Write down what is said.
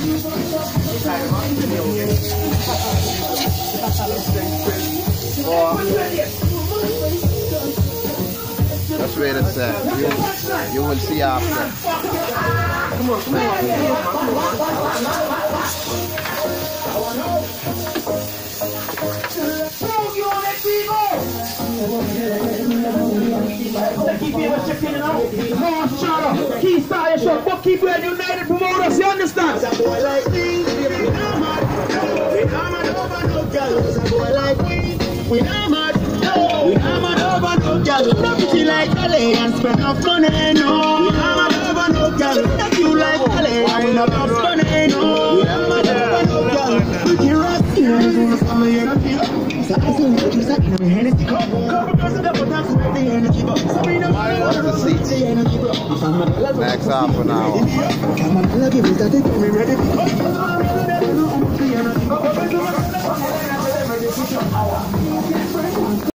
That's where it's at. You will see after. Come on, come on. Keep style your shot, but keep it united promoters, you understand? A boy like me, we not mad. We not mad over no girl. A boy like me, we not mad. We not mad over no girl. Not pretty like LA and spend enough money, no. We not mad over no girl. Not you like LA and we not enough money, no. We not mad over no girl. Pretty rock, you know, this is some of your feel. So I still need you sat in my hand and come because of the dance with the energy box. So we know What's the seats? Next half an hour.